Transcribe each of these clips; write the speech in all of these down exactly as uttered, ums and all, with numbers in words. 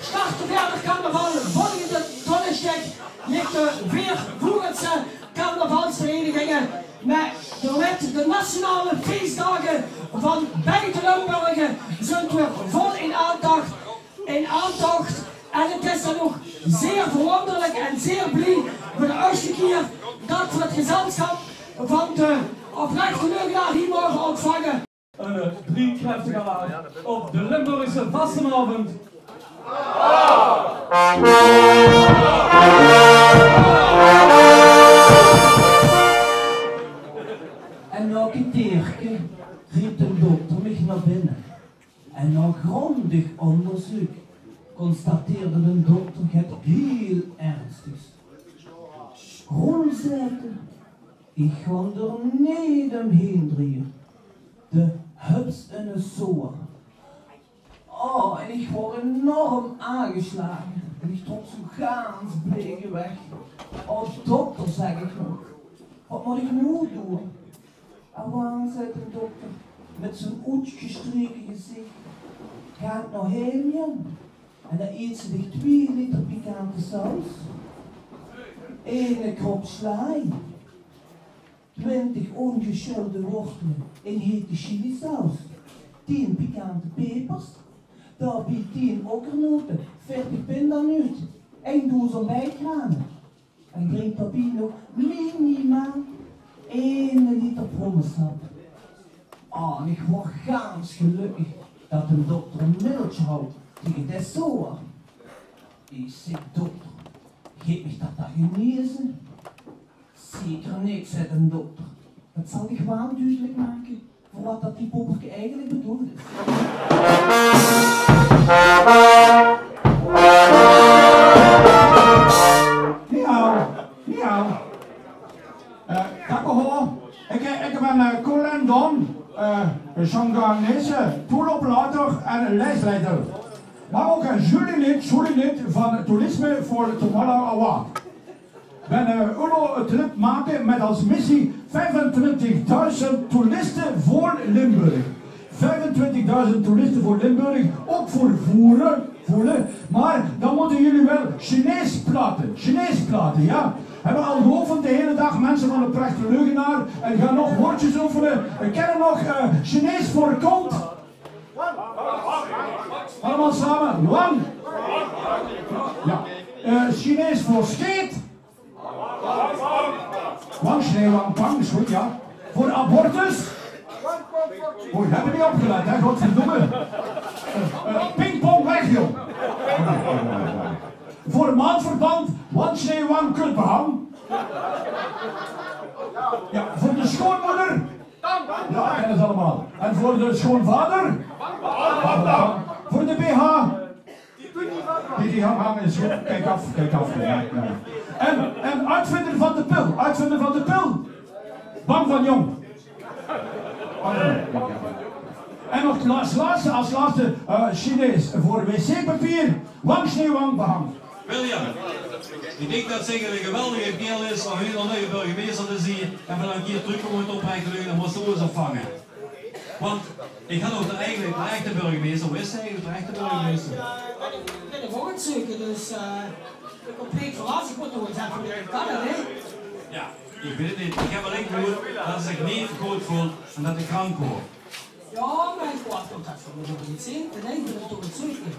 starten verder carnaval. Volgende donderdag ligt de Weervoerendse carnavalsverenigingen met de, de nationale feestdagen van buiten Limburgen zijn weer vol in aantocht. In aantocht. En het is dan ook zeer verwonderlijk en zeer blij voor de eerste keer dat we het gezelschap van de oprechte leugenaar hier mogen ontvangen. Een uh, drie kräftige laag op de Limburgse vastenavond. En na Kiteerke riep de dokter mij naar binnen. En na grondig onderzoek constateerde de dokter het heel ernstigs. Grondzetten, ik ga er niet omheen draaien. De hups in een zoor. Oh, en ik word enorm aangeslagen. En ik trok zo gaans blege weg. Oh, dokter, zeg ik nog. Wat moet ik nu doen? En waarom zei de dokter met zijn uitgestreken gezicht. Ga ik naar heen, jong? En dan eet ze zich twee liter pikante saus. Eén krop slaai. twintig ongeschilde wortelen in hete chilisaus. tien pikante pepers. Daarbij tien okkernoten. veertig pindanuut. één doos ontbijtgranen. En drink daarbij nog minimaal één liter brommensap. Oh, en ik word gaans gelukkig dat de dokter een middeltje houdt tegen dit zoor. Ik zeg, dokter, geef me dat dat genezen? Zeker niks, zei de dokter. Dat zal ik gewoon duidelijk maken voor wat dat die popperke eigenlijk bedoeld is. Miauw, miauw. Uh, Dag hoor, ik, ik ben uh, Colin Don, uh, Changanese, toelopleider en leesleider. Maar ook een jurylid, jurylid van Toerisme voor Tomorrow Award. Ik ben een Euro-trip maken met als missie vijfentwintigduizend toeristen voor Limburg. vijfentwintigduizend toeristen voor Limburg, ook voor voeren, voelen. Maar dan moeten jullie wel Chinees praten, Chinees praten, ja. We hebben al geoefend de hele dag, mensen van de Prechte Leugenaar, en gaan nog woordjes oefenen. We kennen nog uh, Chinees voor kont. Allemaal samen, wang. Ja. Uh, Chinees voor scheet. Wang, schnee, wang, pang, is goed, ja. Voor abortus. Oei, heb je niet opgelet, hè, godverdomme. Uh, uh, pingpong weg, joh. Voor maandverband, wang, schnee, wang, kutbehang. Ja, voor de schoonmoeder. Ja, dat kennen ze allemaal. En voor de schoonvader. Voor de B H. Die hang is goed. Kijk af, kijk af. Ja, ja. En, en uitvinder van de pil, uitvinder van de pil. Bang van Jong. En nog als laatste, als laatste uh, Chinees voor wc-papier. Wang, sneeuw, wang, behang. William, ik denk dat zeker een geweldige kerel is om hier een nieuwe burgemeester te zien en vanuit hier terugkomen met oprechte leugen, dan moest ze ons opvangen. Want ik had ook de eigenlijk de echte burgemeester, hoe is hij eigenlijk de echte burgemeester? Ik ben de woord zoeken, dus uh, compleet verrast. Ik moet nog eens even weer kan het, hè? Ja, ik weet het niet. Ik heb alleen gehoord dat hij zich niet goed voelt en dat hij krank wordt. Ja, maar ik wacht op dat we nog iets zien. En ik ben het toch het zoeken.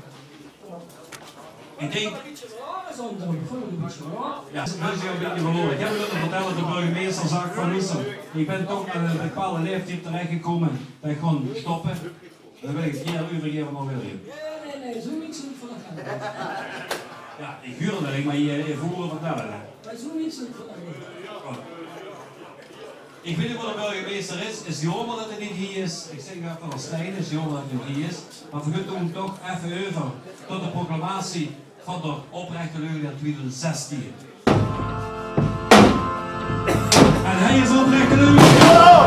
Ik denk... Zonder een beetje hoor. Ja, dat is een beetje verloren. Ik heb u willen vertellen, de burgemeester zag van Nissen. Ik ben toch met een bepaalde leeftijd terechtgekomen dat ik gewoon stoppen. Dan wil ik het keer overgeven aan William. Nee, nee, nee, zoiets niet voor dat geld. Ja, ik huurde dat ik maar je, je voeren vertellen. Maar zoiets niet voor dat geld. Ik weet niet wat de burgemeester is. Het is jammer dat hij niet hier is. Ik zeg even als Stijn, het is jammer dat hij niet hier is. Maar we gaan toch even over tot de proclamatie van de oprechte leugenaar tweeduizend zestien. En hij is oprechte leugenaar.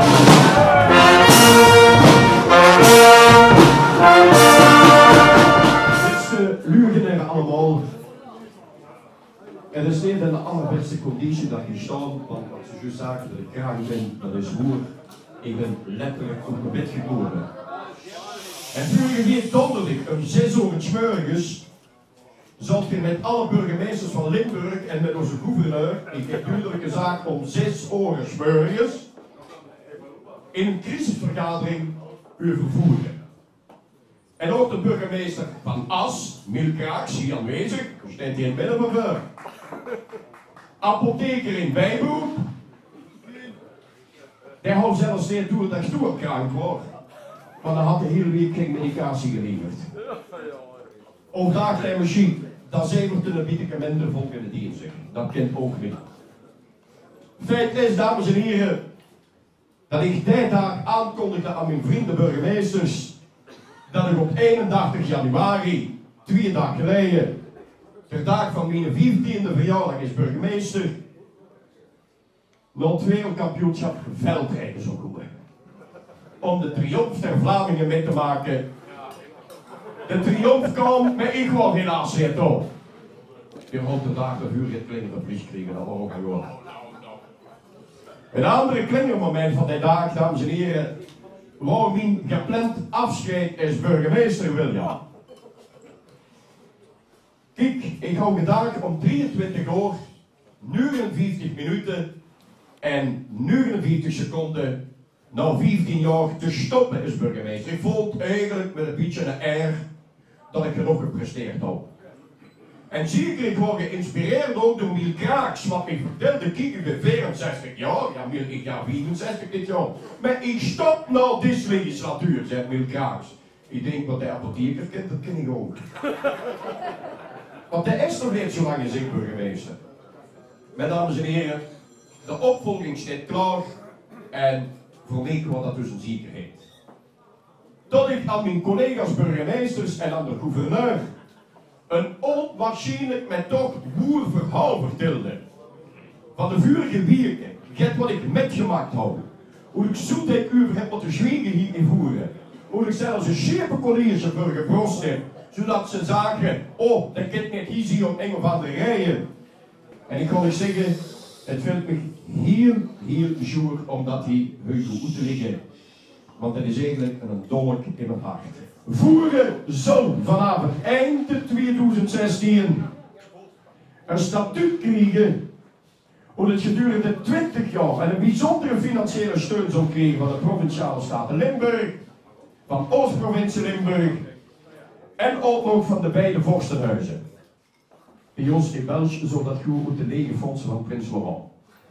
Beste leugenaar allemaal. Het is niet in de allerbeste conditie dat je staat, want als je zo zagen dat ik graag ben, dat is waar. Ik ben letterlijk op mijn bed geboren. En vorige week donderdag om zes uur 's morgens zat weer met alle burgemeesters van Limburg en met onze gouverneur, ik heb duidelijke zaak om zes oren smurriers, in een crisisvergadering u vervoeren. En ook de burgemeester van As, Milkraaks, hier aanwezig, staat hier in het midden van ver. Apotheker in Bijboek, die had zelfs niet toe dat ik toe krank wordt. Maar dan had de hele week geen medicatie geleverd. Ook daar de machine, dat zijn we te bieden minder volk in de dienst. Dat kent ook niet. Feit is, dames en heren, dat ik die dag aankondigde aan mijn vrienden burgemeesters dat ik op eenendertig januari, twee dagen geleden, ter dag van mijn vijftiende verjaardag als burgemeester, nog twee kampioenschap veldrijden zou komen. Om de triomf der Vlamingen mee te maken. De triomf kwam, maar ik wou helaas niet op. Je had de dag dat uur het kleinere vlieg kregen, dat was ook gewoon. Een andere klingermoment van die dag, dames en heren, wou mijn gepland afscheid als burgemeester William. Kijk, ik hou gedacht om drieëntwintig uur, negenenvijftig minuten en negenenvijftig seconden na vijftien jaar te stoppen als burgemeester. Ik voel eigenlijk met een beetje een air dat ik genoeg gepresteerd heb. En zeker, ik word geïnspireerd ook door Miel Kraaks, wat ik vertelde, kijk, ik ben vierenzestig jaar, ja, Miel, ik ga vierenzestig dit jaar. Maar ik stop nou deze legislatuur, zegt Miel Kraaks. Ik denk, wat de apotheker kent, dat ken ik ook. Want hij is nog niet zo lang als ik burgemeester. Mijn dames en heren, de opvolging staat klaar en voor mij wordt dat dus een zekerheid. Tot ik aan mijn collega's burgemeesters en aan de gouverneur een onwaarschijnlijk, maar toch boer verhaal vertelde. Van de vorige weken, get wat ik metgemaakt heb. Hoe ik zoetheid uur heb moeten zwiegen hier invoeren. Hoe ik zelfs een schepencollege voor gebrost heb. Zodat ze zagen, oh, dat kind net hier zie op een of andere rijen. En ik kan eens zeggen, het vindt me heel, heel zuur omdat hij heus goed te liggen. Want het is eigenlijk een dolk in mijn hart. Voeren zal vanavond eind tweeduizend zestien een statuut krijgen hoe het gedurende twintig jaar en een bijzondere financiële steun zal krijgen van de Provinciale Staten Limburg, van Oost-Provincie Limburg en ook nog van de beide vorstenhuizen. Bij ons in België zou dat goed moeten lege fondsen van Prins Laurent.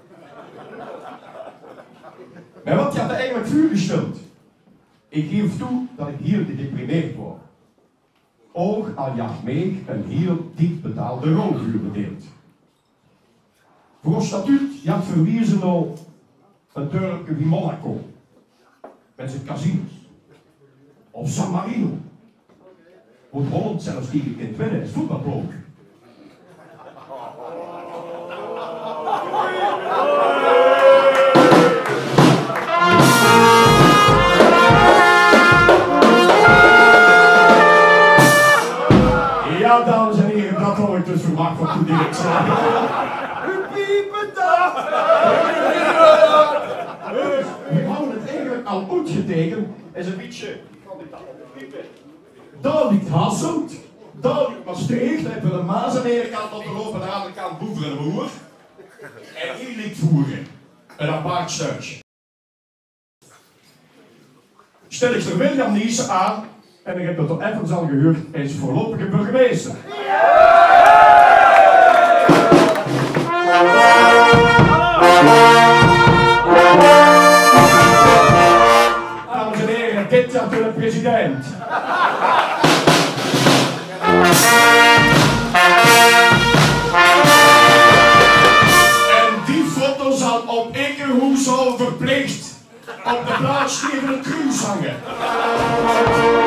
Maar wat had hij eigenlijk voorgesteld? Ik geef toe dat ik heel gedeprimeerd word. Ook al jacht mij een heel diep betaalde roodvuur bedeeld. Voor ons statuut jacht verwiezen al een dorpje wie Monaco. Met zijn casinos. Of San Marino. Wordt Holland zelfs tegen kind winnen, is voetbalploeg. Ja, dames en heren, dat had ik dus verwacht van toen direct zei. U piepen dat! We hadden het eigenlijk al uitgetekend, is een beetje van de piepen. Daar ligt Hasselt, daar ligt Maastricht, dan hebben we de Maas aan de ene kant op de loop en aan de andere kant Boever en Moer. En hier ligt Voeren, een apart stukje. Stel ik er William Niesen aan. En ik heb dat toch even al gehoord, hij is voorlopige burgemeester. Dames en heren, dit jaar de president. En die foto zal op Ekerhoes al verplicht op de plaats tegen het kruis hangen.